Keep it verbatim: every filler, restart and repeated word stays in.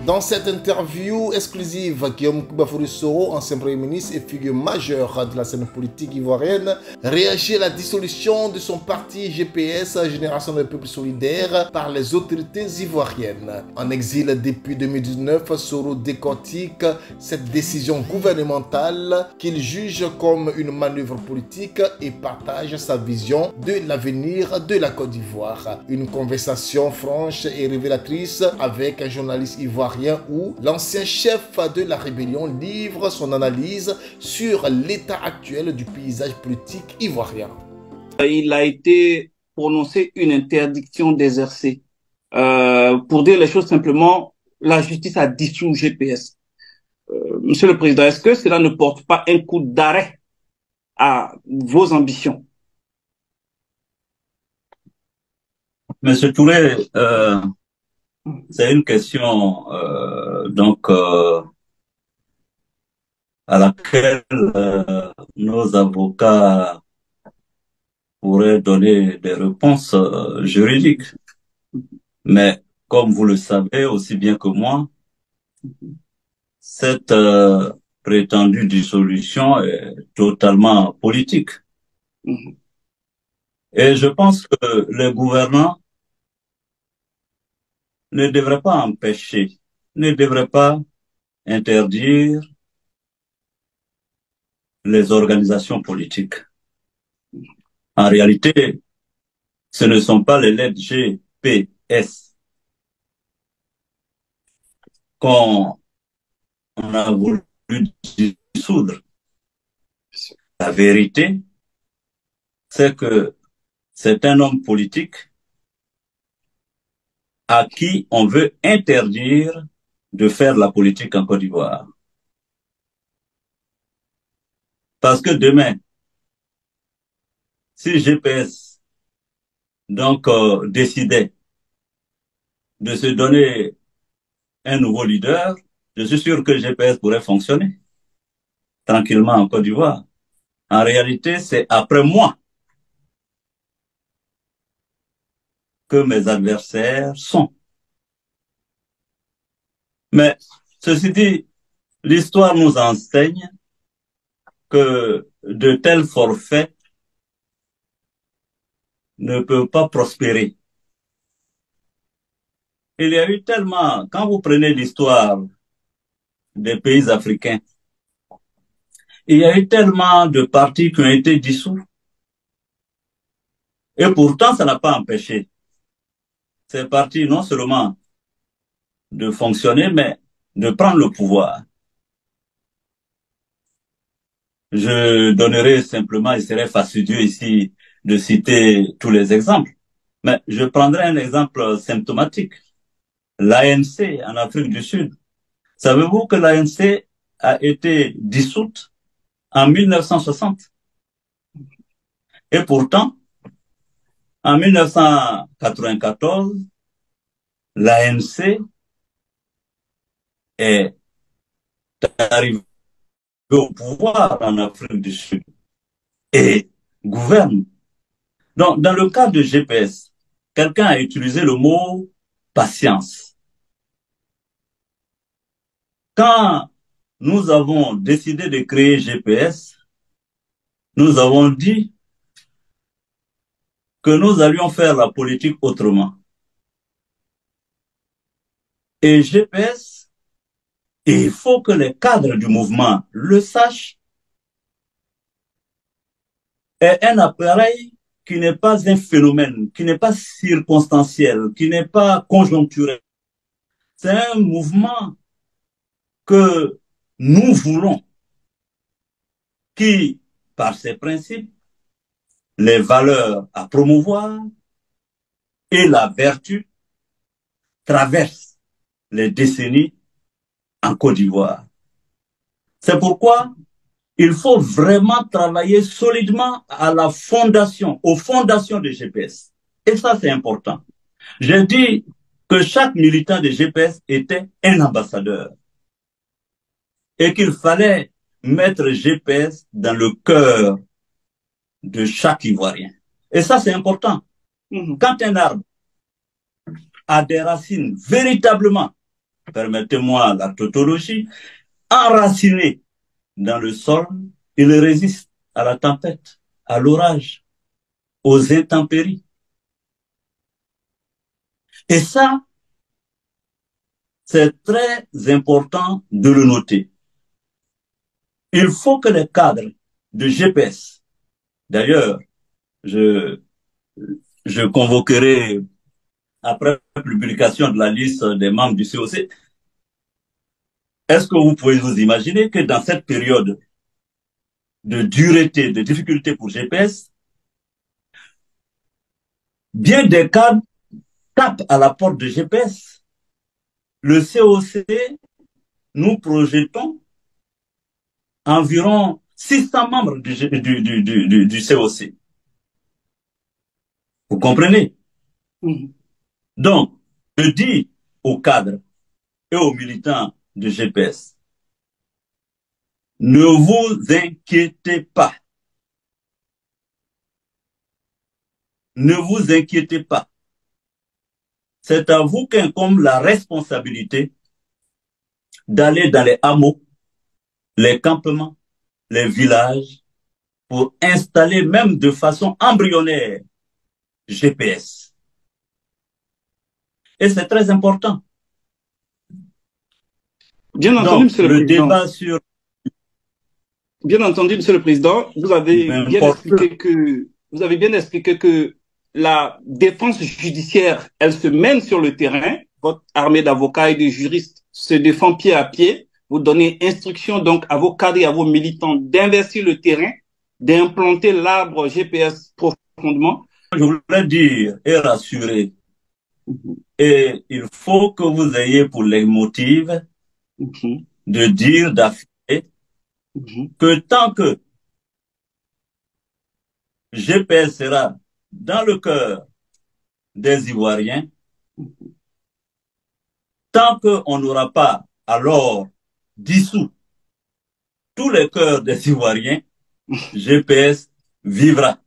Dans cette interview exclusive, Guillaume Bafouri Soro, ancien Premier ministre et figure majeure de la scène politique ivoirienne, réagit à la dissolution de son parti G P S, Génération des Peuples Solidaires, par les autorités ivoiriennes. En exil depuis deux mille dix-neuf, Soro décortique cette décision gouvernementale qu'il juge comme une manœuvre politique et partage sa vision de l'avenir de la Côte d'Ivoire. Une conversation franche et révélatrice avec un journaliste ivoirien où l'ancien chef de la rébellion livre son analyse sur l'état actuel du paysage politique ivoirien. Il a été prononcé une interdiction d'exercer. Euh, pour dire les choses simplement, la justice a dissous G P S. Euh, Monsieur le Président, est-ce que cela ne porte pas un coup d'arrêt à vos ambitions? Monsieur Touré, euh, c'est une question euh, donc euh, à laquelle euh, nos avocats pourraient donner des réponses euh, juridiques. Mais comme vous le savez aussi bien que moi, cette euh, prétendue dissolution est totalement politique. Mm-hmm. Et je pense que les gouvernants ne devraient pas empêcher, ne devraient pas interdire les organisations politiques. En réalité, ce ne sont pas les lettres G P S qu'on a voulu dissoudre. La vérité, c'est que c'est un homme politique à qui on veut interdire de faire la politique en Côte d'Ivoire. Parce que demain, si G P S donc euh, décidait de se donner un nouveau leader, je suis sûr que G P S pourrait fonctionner tranquillement en Côte d'Ivoire. En réalité, c'est après moi que mes adversaires sont. Mais ceci dit, l'histoire nous enseigne que de tels forfaits ne peuvent pas prospérer. Il y a eu tellement, quand vous prenez l'histoire des pays africains, il y a eu tellement de partis qui ont été dissous. Et pourtant, ça n'a pas empêché ces partis non seulement de fonctionner, mais de prendre le pouvoir. Je donnerai simplement, il serait fastidieux ici de citer tous les exemples, mais je prendrai un exemple symptomatique. L'A N C en Afrique du Sud. Savez-vous que l'A N C a été dissoute en mille neuf cent soixante? Et pourtant, en mille neuf cent quatre-vingt-quatorze, l'A N C est arrivée au pouvoir en Afrique du Sud et gouverne. Donc, dans le cas de G P S, quelqu'un a utilisé le mot patience. Quand nous avons décidé de créer G P S, nous avons dit que nous allions faire la politique autrement. Et G P S, il faut que les cadres du mouvement le sachent, est un appareil qui n'est pas un phénomène, qui n'est pas circonstanciel, qui n'est pas conjoncturel. C'est un mouvement que nous voulons, qui, par ses principes, les valeurs à promouvoir et la vertu, traverse les décennies en Côte d'Ivoire. C'est pourquoi il faut vraiment travailler solidement à la fondation, aux fondations de G P S. Et ça, c'est important. J'ai dit que chaque militant de G P S était un ambassadeur et qu'il fallait mettre G P S dans le cœur de chaque Ivoirien. Et ça, c'est important. Quand un arbre a des racines véritablement permettez-moi la tautologie, enraciné dans le sol, il résiste à la tempête, à l'orage, aux intempéries. Et ça, c'est très important de le noter. Il faut que les cadres de G P S, d'ailleurs, je, je convoquerai après la publication de la liste des membres du C O C, est-ce que vous pouvez vous imaginer que dans cette période de dureté, de difficulté pour G P S, bien des cadres tapent à la porte de G P S. Le C O C, nous projetons environ six cents membres du, du, du, du, du C O C. Vous comprenez? Mhm. Donc, je dis aux cadres et aux militants de G P S, ne vous inquiétez pas. Ne vous inquiétez pas. C'est à vous qu'incombe la responsabilité d'aller dans les hameaux, les campements, les villages, pour installer même de façon embryonnaire G P S. Et c'est très important. Bien entendu, Donc, Monsieur le, le Président. débat sur... Bien entendu, Monsieur le Président, vous avez bien expliqué que vous avez bien expliqué que la défense judiciaire, elle se mène sur le terrain. Votre armée d'avocats et de juristes se défend pied à pied. Vous donnez instruction donc à vos cadres et à vos militants d'investir le terrain, d'implanter l'arbre G P S profondément. Je voulais dire et rassurer. Mm-hmm. Et il faut que vous ayez pour les motifs mm-hmm. de dire, d'affirmer mm-hmm. que tant que G P S sera dans le cœur des Ivoiriens, mm-hmm. tant qu'on n'aura pas alors dissous tous les cœurs des Ivoiriens, G P S vivra.